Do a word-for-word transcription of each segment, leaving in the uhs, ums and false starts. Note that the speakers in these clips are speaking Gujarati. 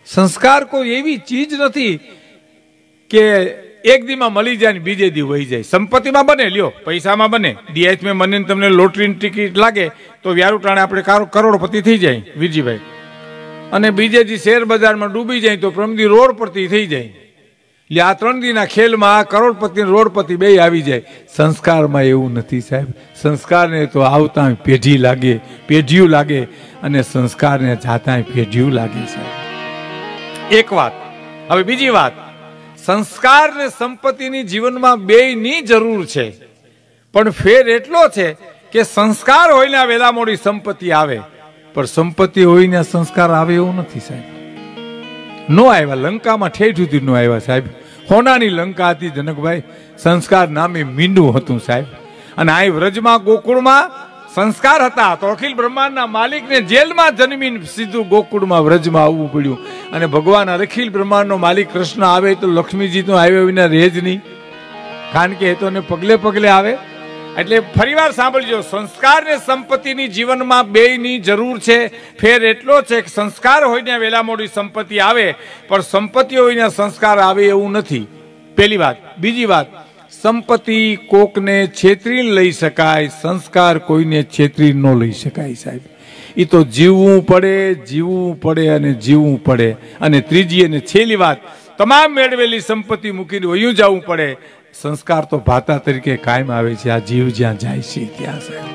સંસ્કાર કોઈ એવી ચીજ નથી કે એક દીમાં મળી જાય ને બીજે દી વહી જાય. સંપત્તિમાં બને, લ્યો પૈસામાં બને, ડીએચ માં મને તમને લોટરીની ટિકિટ લાગે તો વ્યારું ટાણે આપણે કરોડપતિ થઈ જાય વીરજીભાઈ, અને બીજે દી શેર બજારમાં ડૂબી જાય તો પ્રમદી રોડપતિ થઈ જાય. એટલે આ ત્રણ દીના ખેલમાં કરોડપતિ રોડપતિ બે આવી જાય. સંસ્કારમાં એવું નથી સાહેબ. સંસ્કારને તો આવતા પેઢી લાગે, પેઢીયું લાગે, અને સંસ્કારને જાતા પેઢીયું લાગે સાહેબ. એક વાત. હવે બીજી વાત, સંસ્કાર ને સંપત્તિની જીવનમાં બેયની જરૂર છે, પણ ફેર એટલો છે કે સંસ્કાર હોય ને વેલા મોડી સંપત્તિ આવે, પણ સંપત્તિ હોય ને સંસ્કાર આવે એવું નથી સાહેબ. નો આવ્યા, લંકામાં ઠેઠ સુધી નો આવ્યા સાહેબ. હોનાની લંકા હતી જનકભાઈ, સંસ્કાર નામે મીંડું હતું સાહેબ. અને આ વ્રજમાં ગોકુળમાં સંસ્કાર હતા તો અખિલ બ્રહ્માંડના માલિકને જેલમાં જન્મીને સીધું ગોકુળમાં વ્રજમાં આવવું પડ્યું. અને ભગવાન અખિલ બ્રહ્માંડનો માલિક કૃષ્ણ આવે તો લક્ષ્મીજી તો આવ્યા વિના રહે જ નહીં, કારણ કે એ તો પગલે પગલે આવે. એટલે ફરીવાર સાંભળજો, સંસ્કાર ને સંપત્તિની જીવનમાં બેયની જરૂર છે. ફેર એટલો છે કે સંસ્કાર હોય ને વેલા મોડી સંપત્તિ આવે, પણ સંપત્તિ હોય ને સંસ્કાર આવે એવું નથી. પહેલી વાત. બીજી વાત, સંપત્તિ કોકને છેતરીને લઈ શકાય, સંસ્કાર કોઈને છેતરી ન લઈ શકાય સાહેબ. એ તો જીવવું પડે, જીવવું પડે અને જીવવું પડે. અને ત્રીજી અને છેલ્લી વાત, તમામ મેળવેલી સંપત્તિ મૂકીને વયું જવું પડે. સંસ્કાર તો ભાતા તરીકે કાયમ આવે છે, આ જીવ જ્યાં જાય છે ત્યાં સાહેબ.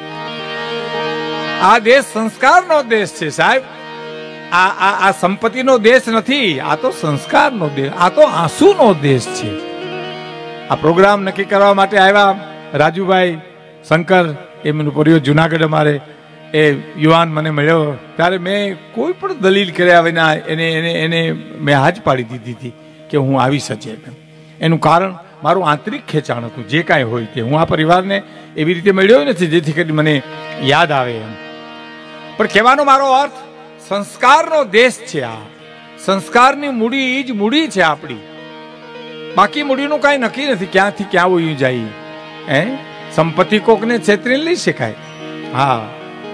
આ દેશ સંસ્કારનો દેશ છે સાહેબ. આ આ આ સંપત્તિનો દેશ નથી, આ તો સંસ્કારનો દેશ, આ તો આંસુનો દેશ છે. આ પ્રોગ્રામ નક્કી કરવા માટે આવ્યા રાજુભાઈ શંકર, એમનું પરિવાર જુનાગઢ. અમારે એ યુવાન મને મળ્યો ત્યારે મેં કોઈ પણ દલીલ કર્યા વિના એને એને એને મેં હાજ પાડી દીધી હતી કે હું આવી શકે. એનું કારણ મારું આંતરિક ખેંચાણ હતું, જે કાંઈ હોય તે. હું આ પરિવારને એવી રીતે મળ્યો નથી જેથી કરી મને યાદ આવે એમ. પણ કહેવાનો મારો અર્થ, સંસ્કારનો દેશ છે આ. સંસ્કારની મૂડી જ મૂડી છે આપણી. બાકી મૂડીનું કાંઈ નક્કી નથી ક્યાંથી ક્યાં વયું જાય. હે, સંપત્તિ કોકને છેતરીને લઈ શકાય. હા,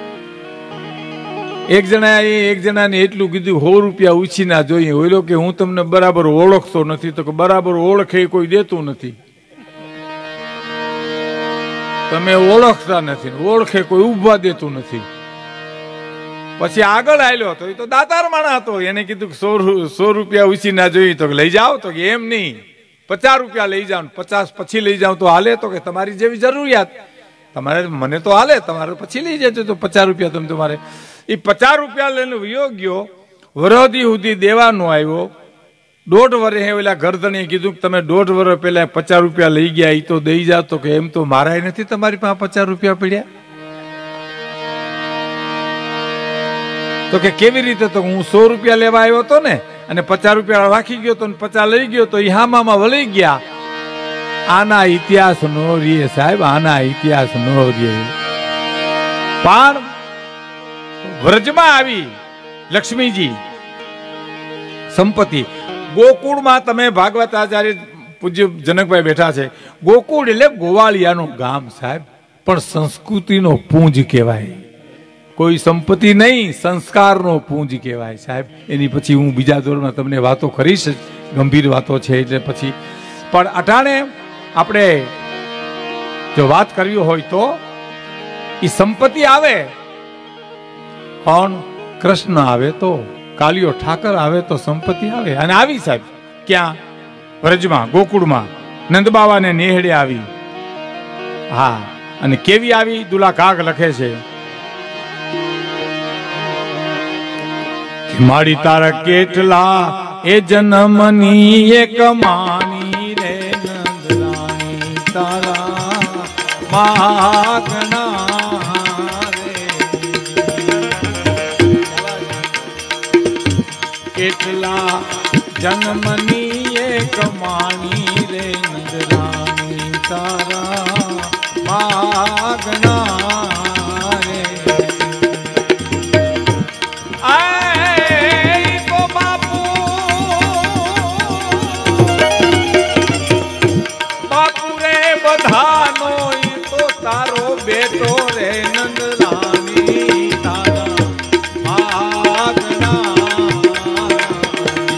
એક જણા એક જણાને એટલું કીધું, સો રૂપિયા ઉછી ના જોઈએ. ઓલો કે હું તમને બરાબર ઓળખતો નથી. તો કે બરાબર ઓળખે કોઈ દેતું નથી. તમે ઓળખતા નથી, ઓળખે કોઈ ઉભા દેતું નથી. પછી આગળ આવ્યો તો એ તો દાતાર માણા હતો, એને કીધું સો સો રૂપિયા ઉછી ના જોઈએ. તો લઈ જાઓ. તો કે એમ નહીં, પચાસ રૂપિયા લઈ જાઓ, પચાસ પછી લઈ જાઓ તો હાલે. તો કે તમારી જેવી જરૂરિયાત, તમારે મને તો હાલે, તમારે પછી લઈ જજો તો પચાસ રૂપિયા તમે તમારે. એ પચાસ રૂપિયા લઈને વયો ગયો, વરદી સુધી દેવાનો આવ્યો. દોઢ વર્ષે ઓલા ગરદણીએ કીધું કે તમે દોઢ વર્ષ પહેલા પચાસ રૂપિયા લઈ ગયા, એ તો દઈ જાવ. તો કે એમ તો મારાય નથી તમારી પાસે પચાસ રૂપિયા પડ્યા. તો કે કેવી રીતે? તો હું સો રૂપિયા લેવા આવ્યો હતો ને, અને પચાસ રૂપિયા રાખી ગયો તો પચાસ લઈ ગયો તો એ હામામાં વળી ગયા. આના ઇતિહાસ નો રીએ સાહેબ, આના ઇતિહાસ નો રીએ. પણ વ્રજમાં આવી લક્ષ્મીજી સંપત્તિ. ગોકુળમાં તમે ભાગવત આચાર્ય પૂજ્ય જનકભાઈ બેઠા છે. ગોકુળ એટલે ગોવાળિયાનું ગામ સાહેબ, પણ સંસ્કૃતિનો પૂંજ કહેવાય. કોઈ સંપત્તિ નહીં, સંસ્કારનો પૂંજ કહેવાય સાહેબ. એની પછી હું બીજા દોરમાં તમને વાતો કરીશ, ગંભીર વાતો છે એટલે પછી. પણ અટાણે આપણે જો વાત કરવી હોય તો એ સંપત્તિ આવે, પણ કૃષ્ણ આવે તો, કાલિયો ઠાકર આવે તો સંપત્તિ આવે. અને આવી સાહેબ ક્યાં? વ્રજમાં, ગોકુળમાં નંદબાવાને નેહડે આવી. હા, અને કેવી આવી? દુલા કાગ લખે છે, મારી તારા કેટલા એ જન્મની એક માની રે નંદરાણી, તારા માગણા કેટલા જન્મની એક માની રે નંદરાણી, તારા માગણા રે. બધાનો તો તારો બેટો રે નંદરાણી, તારા માગણા.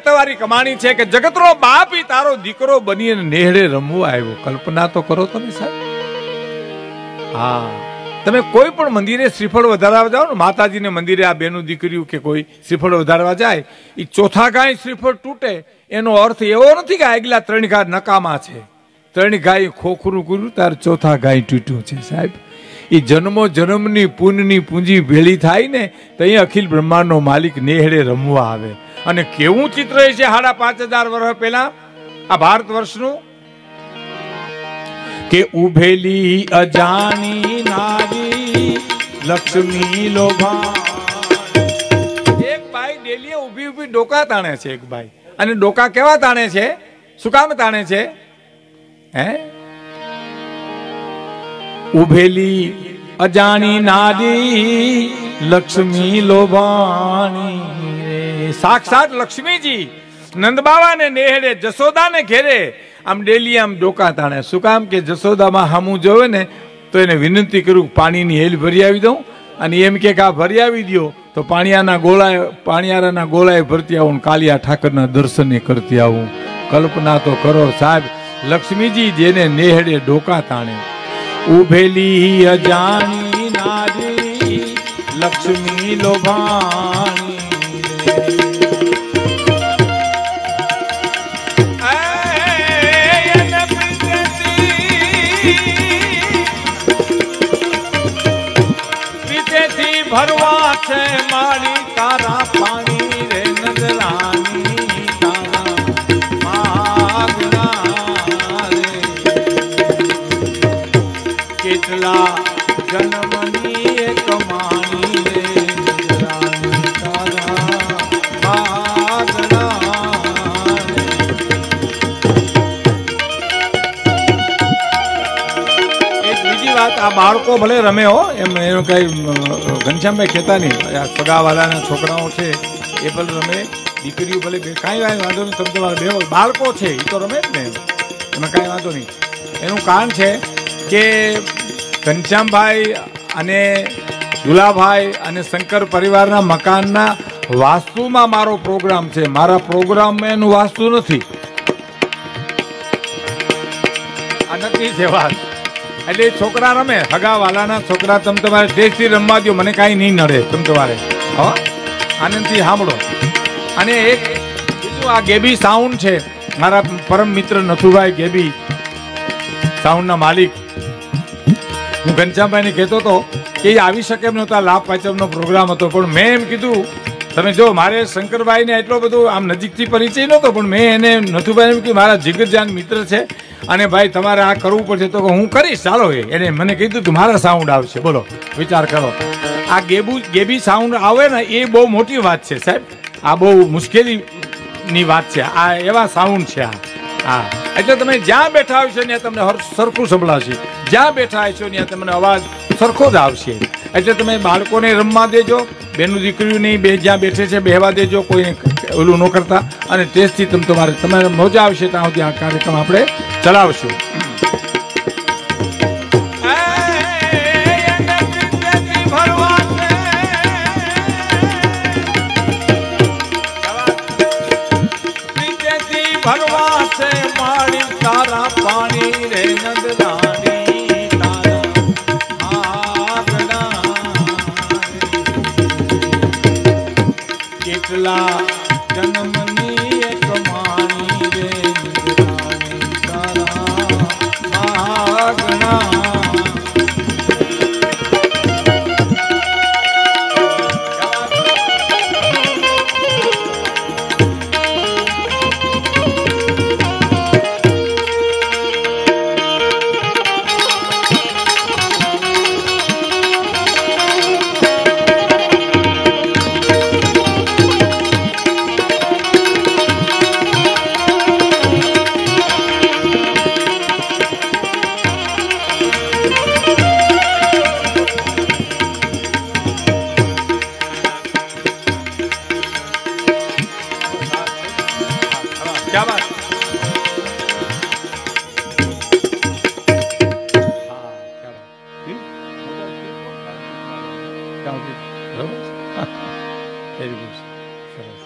ટકવારી કમાણી છે કે જગતનો બાપ ઈ તારો દીકરો બની અને નેહડે રમવા આવ્યો. કલ્પના તો કરો તમે સાહેબ. હા, તમે કોઈ પણ મંદિરે શ્રીફળ વધારવા જાઓ ને, માતાજીને મંદિરે આ બેનું દીકરીઓ કે કોઈ શ્રીફળ વધારવા જાય, એ ચોથા ગાય શ્રીફળ તૂટે એનો અર્થ એવો નથી કે આગલા ત્રણ ગાય નકામા છે, ત્રણ ગાય ખોખરું કર્યું તાર ચોથા ગાય તૂટ્યું છે સાહેબ. એ જન્મો જન્મની પુણ્યની પૂંજી ભેળી થાય ને તો અહીં અખિલ બ્રહ્માંડનો માલિક નેહડે રમવા આવે. અને કેવું ચિત્ર છે સાડા પાંચ હજાર વર્ષ પહેલા આ ભારત વર્ષનું કે ઉભેલી અજાણી નારી લક્ષ્મી લોભા. એક ભાઈ ડેલીએ ઉભી ઉભી ડોકા તાણે છે એક ભાઈ. અને ડોકા કેવા તાણે છે? શું કામ તાણે છે? હે, ઉભેલી અજાણી નારી લક્ષ્મી લોભાણી રે. સાક્ષાત લક્ષ્મીજી નંદ બાવા ને નેહડે જશોદા ને ઘેરે આમ ડેલી આમ ડોકા તાણે. શું કામ કે જશોદામાં હામું જોવે ને તો એને વિનંતી કરું પાણીની હેલ ભરી આવી દઉં, અને એમ કે આ ભરી આવી દો તો પાણીયાના ગોળાએ પાણીયારાના ગોળાએ ભરતી આવું, કાલિયા ઠાકરના દર્શને કરતી આવું. કલ્પના તો કરો સાહેબ, લક્ષ્મીજી જેને નેહડે ડોકા તાણે. ઉભેલી અજાણી નારી લક્ષ્મી લોભાણી પ્રીતેથી ભરવા છે મારી તારા પાણી રે નજરાણી તારા માગણા રે. કેટલા જન્મની એક કમાણી રે નજરાણી તારા માગણા રે. એક બીજી વાત, આ બાળકો ભલે રમે હો, એમ એનું કઈ ઘનશ્યામભાઈ કહેતા નહીં, આ સગાવાલાના છોકરાઓ છે એ ભલે રમે, દીકરીઓ ભલે બે, કાંઈ વાંધો નહીં, તમે તમારા બે બાળકો છે એ તો રમે જ ને, એમાં કાંઈ વાંધો નહીં. એનું કારણ છે કે ઘનશ્યામભાઈ અને દુલાભાઈ અને શંકર પરિવારના મકાનના વાસ્તુમાં મારો પ્રોગ્રામ છે. મારા પ્રોગ્રામમાં એનું વાસ્તુ નથી. આ નક્કી છે વાત. એટલે છોકરા રમે, હગાવાલાના છોકરા, તમે તમારે દેશથી રમવા દો, મને કાંઈ નહીં નડે. તમે તમારે હા આનંદથી સાંભળો. અને એક બીજું આ ગેબી સાઉન્ડ છે, મારા પરમ મિત્ર નથુભાઈ ગેબી સાઉન્ડના માલિક. હું ઘનશ્યામભાઈને કહેતો હતો કે એ આવી શકે એમ નહોતા, લાભ પાંચમનો પ્રોગ્રામ હતો, પણ મેં એમ કીધું તમે જો, મારે શંકરભાઈને એટલો બધો આમ નજીકથી પરિચય નહોતો, પણ મેં એને નથુભાઈ એમ કીધું મારા જીગરજાન મિત્ર છે અને ભાઈ તમારે આ કરવું પડશે, તો હું કરીશ ચાલો. એને મને કીધું કે મારા સાઉન્ડ આવશે. બોલો વિચાર કરો, આ ગેબુ ગેબી સાઉન્ડ આવે ને એ બહુ મોટી વાત છે સાહેબ, આ બહુ મુશ્કેલીની વાત છે. આ એવા સાઉન્ડ છે આ. હા, એટલે તમે જ્યાં બેઠા આવશો ત્યાં તમને સરખું સંભળાશે, જ્યાં બેઠા આવશો ત્યાં તમને અવાજ સરખો જ આવશે. એટલે તમે બાળકોને રમવા દેજો, બેનું દીકરીઓને બે જ્યાં બેઠે છે બેહવા દેજો, કોઈને ઓલું ન કરતા. અને ટેસ્ટથી તમે તમારે તમારે મજા આવશે ત્યાં સુધી આ કાર્યક્રમ આપણે ચલાવશું. ભરવા છે મારી તારા પાણી રે નંદરાણી તારા આગના. કેટલા જન્મની એક માણી રે નંદરાણી તારા આગના. क्या बात. વેરી ગુડ, સરસ.